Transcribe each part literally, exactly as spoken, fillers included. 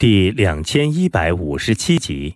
第两千一百五十七集。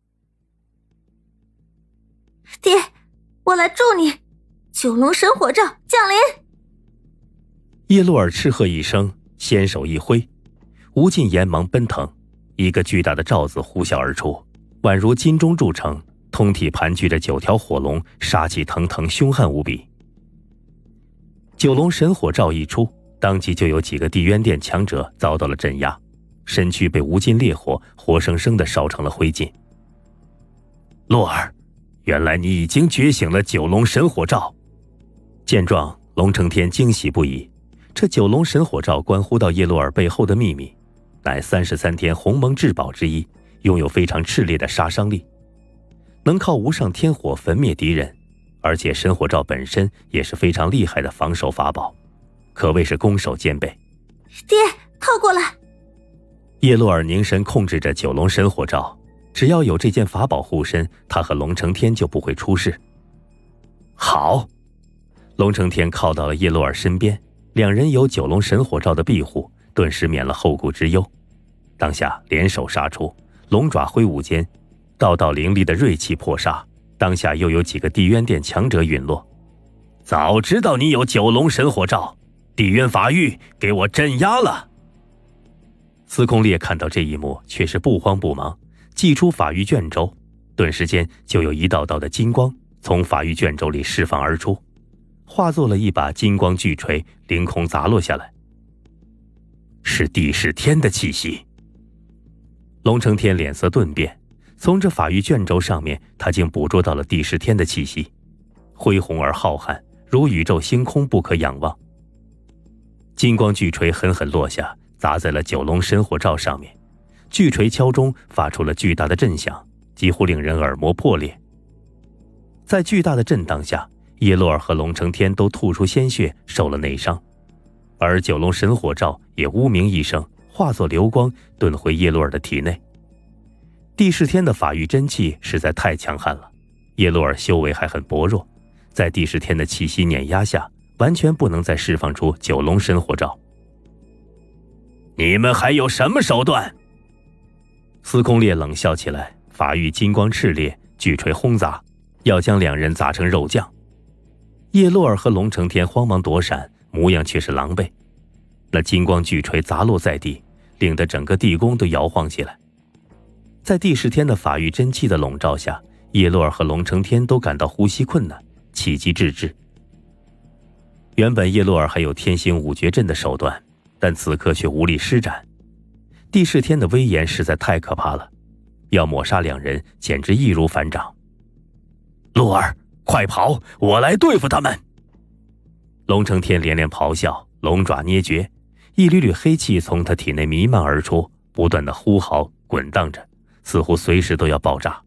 爹，我来助你！九龙神火罩降临！ 叶洛尔斥喝一声，纤手一挥，无尽炎芒奔腾，一个巨大的罩子呼啸而出，宛如金钟铸成，通体盘踞着九条火龙，杀气腾腾，凶悍无比。九龙神火罩一出，当即就有几个地渊殿强者遭到了镇压，身躯被无尽烈火活生生地烧成了灰烬。洛儿，原来你已经觉醒了九龙神火罩。见状，龙承天惊喜不已。这九龙神火罩关乎到叶洛尔背后的秘密，乃三十三天鸿蒙至宝之一，拥有非常炽烈的杀伤力，能靠无上天火焚灭敌人，而且神火罩本身也是非常厉害的防守法宝，可谓是攻守兼备。 爹，靠过来！ 叶洛尔凝神控制着九龙神火罩，只要有这件法宝护身，他和龙承天就不会出事。好，龙承天靠到了叶洛尔身边，两人有九龙神火罩的庇护，顿时免了后顾之忧。当下联手杀出，龙爪挥舞间，道道凌厉的锐气破杀，当下又有几个地渊殿强者陨落。早知道你有九龙神火罩，地渊法域给我镇压了。司空烈看到这一幕，却是不慌不忙，祭出法域卷轴，顿时间就有一道道的金光从法域卷轴里释放而出，化作了一把金光巨锤，凌空砸落下来。是帝释天的气息。龙承天脸色顿变，从这法域卷轴上面，他竟捕捉到了帝释天的气息，恢宏而浩瀚，如宇宙星空，不可仰望。金光巨锤狠狠落下，砸在了九龙神火罩上面，巨锤敲中，发出了巨大的震响，几乎令人耳膜破裂。在巨大的震荡下，叶洛尔和龙承天都吐出鲜血，受了内伤，而九龙神火罩也呜鸣一声，化作流光遁回叶洛尔的体内。帝释天的法域真气实在太强悍了，叶洛尔修为还很薄弱，在帝释天的气息碾压下，完全不能再释放出九龙神火罩。你们还有什么手段？司空烈冷笑起来，法域金光炽烈，巨锤轰砸，要将两人砸成肉酱。叶洛尔和龙承天慌忙躲闪，模样却是狼狈。那金光巨锤砸落在地，令得整个地宫都摇晃起来。在帝释天的法域真气的笼罩下，叶洛尔和龙承天都感到呼吸困难，气机滞滞。原本叶洛尔还有天星五绝阵的手段，但此刻却无力施展。帝释天的威严实在太可怕了，要抹杀两人简直易如反掌。洛儿，快跑，我来对付他们！龙承天连连咆哮，龙爪捏诀，一缕缕黑气从他体内弥漫而出，不断的呼号滚荡着，似乎随时都要爆炸。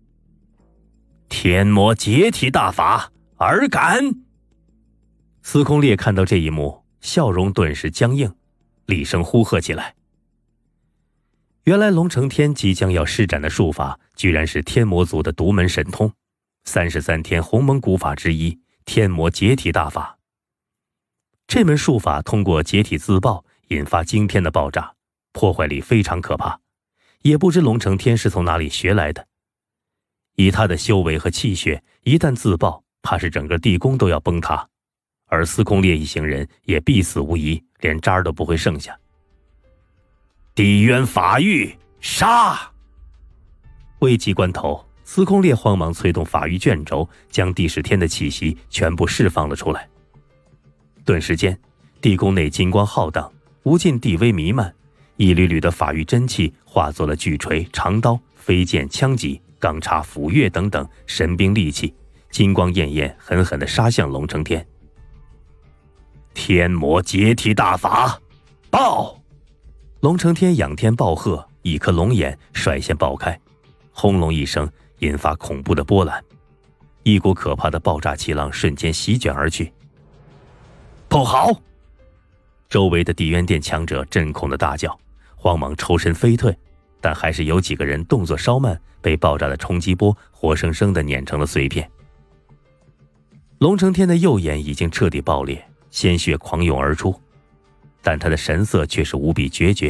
天魔解体大法，尔敢！司空烈看到这一幕，笑容顿时僵硬，厉声呼喝起来。原来龙承天即将要施展的术法，居然是天魔族的独门神通，三十三天鸿蒙古法之一，天魔解体大法。这门术法通过解体自爆，引发惊天的爆炸，破坏力非常可怕，也不知龙承天是从哪里学来的。以他的修为和气血，一旦自爆，怕是整个地宫都要崩塌，而司空烈一行人也必死无疑，连渣儿都不会剩下。地渊法域，杀！危急关头，司空烈慌忙催动法域卷轴，将帝释天的气息全部释放了出来。顿时间，地宫内金光浩荡，无尽地威弥漫，一缕缕的法域真气化作了巨锤、长刀、飞剑、枪戟、钢叉、斧钺等等神兵利器，金光艳艳，狠狠地杀向龙承天。天魔解体大法，爆！龙承天仰天暴喝，一颗龙眼率先爆开，轰隆一声，引发恐怖的波澜，一股可怕的爆炸气浪瞬间席卷而去。不好！周围的地渊殿强者震恐的大叫，慌忙抽身飞退，但还是有几个人动作稍慢，被爆炸的冲击波活生生地碾成了碎片。龙承天的右眼已经彻底爆裂，鲜血狂涌而出，但他的神色却是无比决绝，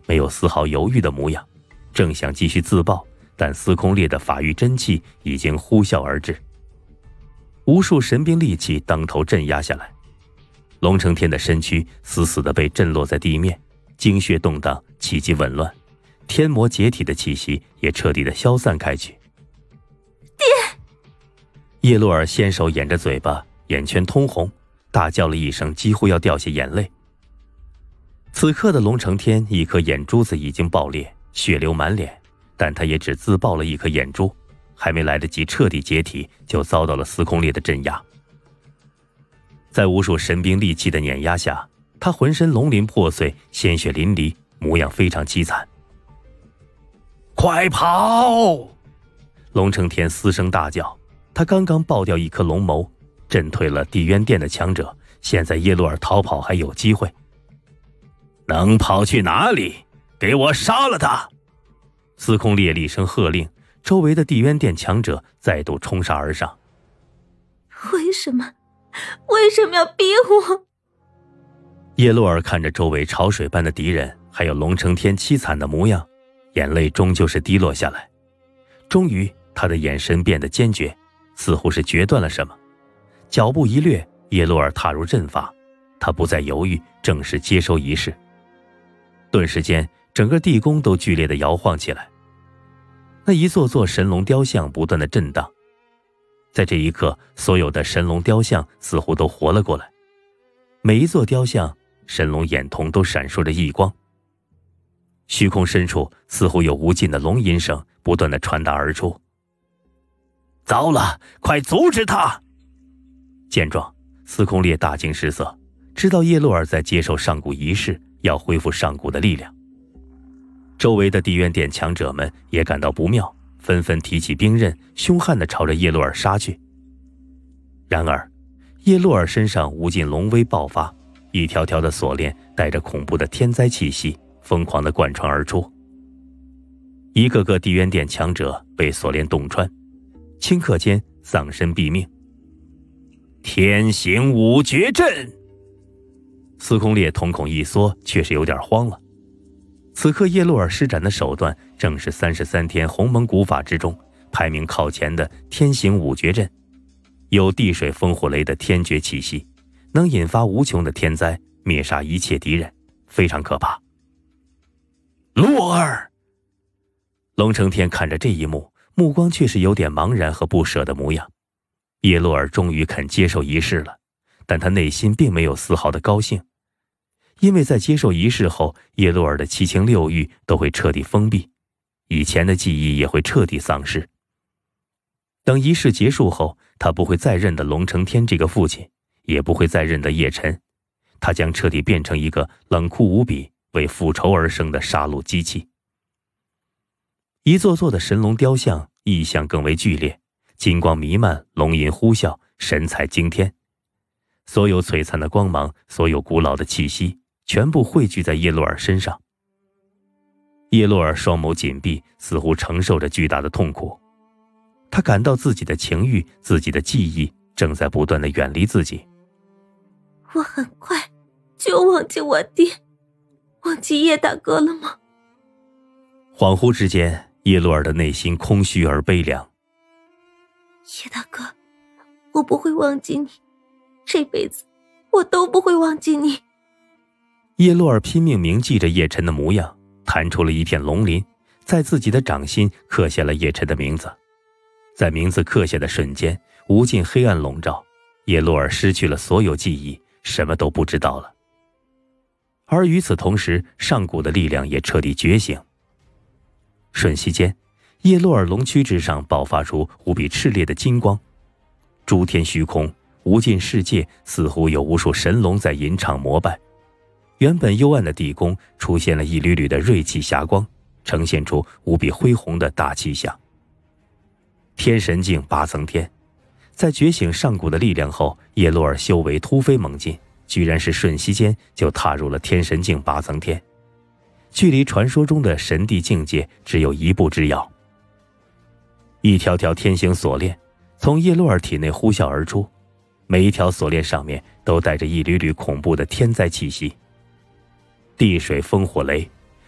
没有丝毫犹豫的模样，正想继续自爆，但司空烈的法域真气已经呼啸而至，无数神兵利器当头镇压下来。龙承天的身躯死死地被震落在地面，精血动荡，气机紊乱，天魔解体的气息也彻底地消散开去。 爹！ 叶洛尔先手掩着嘴巴，眼圈通红，大叫了一声，几乎要掉下眼泪。此刻的龙承天一颗眼珠子已经爆裂，血流满脸，但他也只自爆了一颗眼珠，还没来得及彻底解体，就遭到了司空烈的镇压。在无数神兵利器的碾压下，他浑身龙鳞破碎，鲜血淋漓，模样非常凄惨。快跑！龙承天嘶声大叫，他刚刚爆掉一颗龙眸，震退了地渊殿的强者，现在叶洛尔逃跑还有机会。能跑去哪里？给我杀了他！司空烈厉声喝令，周围的地渊殿强者再度冲杀而上。 为什么？为什么要逼我？ 叶洛尔看着周围潮水般的敌人，还有龙承天凄惨的模样，眼泪终究是滴落下来。终于，他的眼神变得坚决，似乎是决断了什么。脚步一掠，叶洛尔踏入阵法，他不再犹豫，正式接收仪式。顿时间，整个地宫都剧烈地摇晃起来，那一座座神龙雕像不断地震荡。在这一刻，所有的神龙雕像似乎都活了过来，每一座雕像神龙眼瞳都闪烁着异光。虚空深处似乎有无尽的龙吟声不断地传达而出。糟了，快阻止他！见状，司空烈大惊失色，知道叶洛尔在接受上古仪式，要恢复上古的力量。周围的地渊殿强者们也感到不妙，纷纷提起兵刃，凶悍地朝着叶洛尔杀去。然而，叶洛尔身上无尽龙威爆发，一条条的锁链带着恐怖的天灾气息，疯狂地贯穿而出。一个个地渊殿强者被锁链洞穿，顷刻间丧身毙命。天行五绝阵！司空烈瞳孔一缩，却是有点慌了。此刻叶洛尔施展的手段正是三十三天鸿蒙古法之中排名靠前的天行五绝阵，有地水风火雷的天绝气息，能引发无穷的天灾，灭杀一切敌人，非常可怕。洛儿！龙承天看着这一幕，目光却是有点茫然和不舍的模样。叶洛尔终于肯接受仪式了，但他内心并没有丝毫的高兴，因为在接受仪式后，叶洛尔的七情六欲都会彻底封闭，以前的记忆也会彻底丧失。等仪式结束后，他不会再认得龙承天这个父亲，也不会再认得叶晨，他将彻底变成一个冷酷无比、为复仇而生的杀戮机器。一座座的神龙雕像异象更为剧烈，金光弥漫，龙吟呼啸，神采惊天。所有璀璨的光芒，所有古老的气息，全部汇聚在叶洛尔身上。叶洛尔双眸紧闭，似乎承受着巨大的痛苦。他感到自己的情欲，自己的记忆正在不断地远离自己。 我很快就忘记我爹，忘记叶大哥了吗？ 恍惚之间，叶洛尔的内心空虚而悲凉。 叶大哥，我不会忘记你，这辈子我都不会忘记你。 叶洛尔拼命铭记着叶晨的模样，弹出了一片龙鳞，在自己的掌心刻下了叶晨的名字。在名字刻下的瞬间，无尽黑暗笼罩，叶洛尔失去了所有记忆，什么都不知道了。而与此同时，上古的力量也彻底觉醒。瞬息间，叶洛尔龙躯之上爆发出无比炽烈的金光，诸天虚空，无尽世界，似乎有无数神龙在吟唱膜拜。原本幽暗的地宫出现了一缕缕的锐气霞光，呈现出无比恢宏的大气象。天神境八层天，在觉醒上古的力量后，叶洛尔修为突飞猛进，居然是瞬息间就踏入了天神境八层天，距离传说中的神帝境界只有一步之遥。一条条天行锁链从叶洛尔体内呼啸而出，每一条锁链上面都带着一缕缕恐怖的天灾气息。地水风火雷，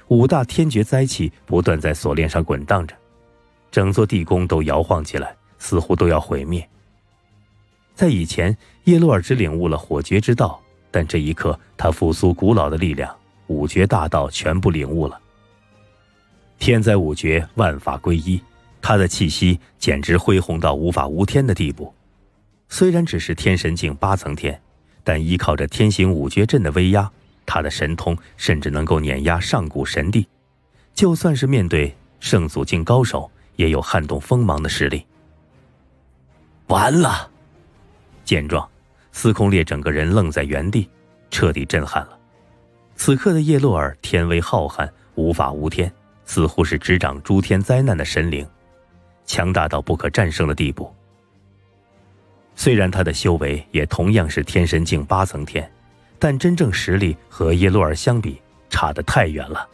五大天绝灾气不断在锁链上滚荡着，整座地宫都摇晃起来，似乎都要毁灭。在以前，叶洛尔只领悟了火绝之道，但这一刻他复苏古老的力量，五绝大道全部领悟了。天灾五绝，万法归一，他的气息简直恢宏到无法无天的地步。虽然只是天神境八层天，但依靠着天行五绝阵的威压，他的神通甚至能够碾压上古神帝，就算是面对圣祖境高手，也有撼动锋芒的实力。完了！见状，司空烈整个人愣在原地，彻底震撼了。此刻的叶洛尔天威浩瀚，无法无天，似乎是执掌诸天灾难的神灵，强大到不可战胜的地步。虽然他的修为也同样是天神境八层天，但真正实力和叶洛尔相比差得太远了。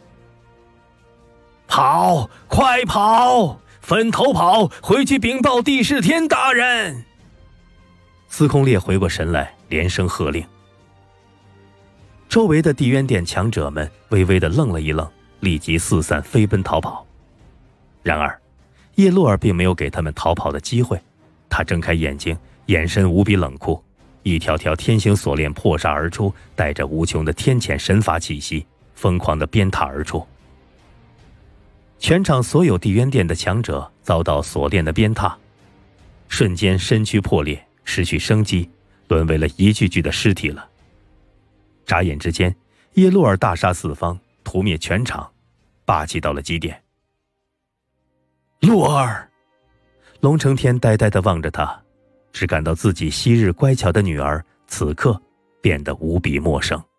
跑，快跑，分头跑，回去禀报帝释天大人！司空烈回过神来，连声喝令。周围的地渊殿强者们微微地愣了一愣，立即四散飞奔逃跑。然而叶洛尔并没有给他们逃跑的机会，他睁开眼睛，眼神无比冷酷，一条条天行锁链破杀而出，带着无穷的天谴神法气息，疯狂地鞭挞而出。全场所有地渊殿的强者遭到锁链的鞭挞，瞬间身躯破裂，失去生机，沦为了一具具的尸体了。眨眼之间，叶洛尔大杀四方，屠灭全场，霸气到了极点。洛儿！龙承天呆呆地望着他，只感到自己昔日乖巧的女儿此刻变得无比陌生。